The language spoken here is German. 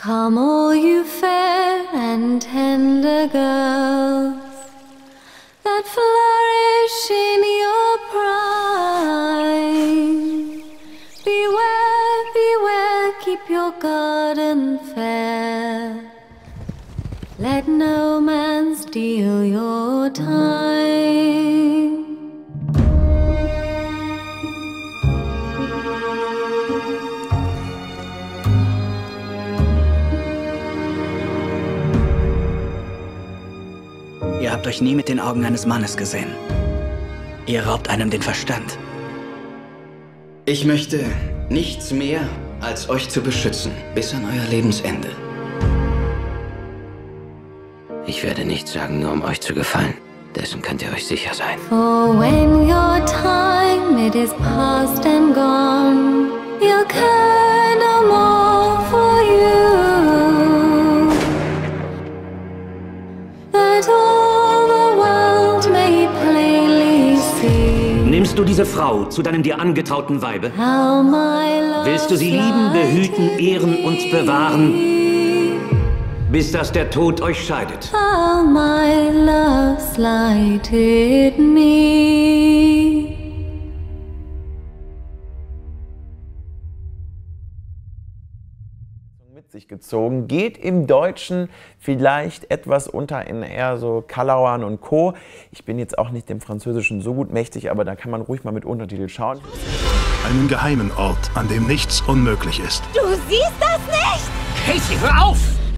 Come all you fair and tender girls that flourish in your prime. Beware, beware, keep your garden fair. Let no man steal your time. Ihr habt euch nie mit den Augen eines Mannes gesehen. Ihr raubt einem den Verstand. Ich möchte nichts mehr, als euch zu beschützen, bis an euer Lebensende. Ich werde nichts sagen, nur um euch zu gefallen. Dessen könnt ihr euch sicher sein. For when your time it is past and gone, you'll care no more for you. That all the world may plainly see. Nimmst du diese Frau zu deinem dir angetrauten Weibe? How my love Willst du sie lieben, behüten, ehren und bewahren, bis dass der Tod euch scheidet? How my love slighted me. Mit sich gezogen, geht im Deutschen vielleicht etwas unter in eher so Kalauern und Co. Ich bin jetzt auch nicht dem Französischen so gut mächtig, aber da kann man ruhig mal mit Untertitel schauen. Einen geheimen Ort, an dem nichts unmöglich ist. Du siehst das nicht! Casey, hör auf!